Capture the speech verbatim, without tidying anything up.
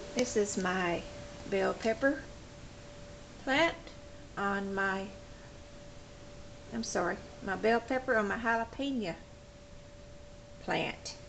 This is my bell pepper plant on my, I'm sorry, my bell pepper on my jalapeno plant.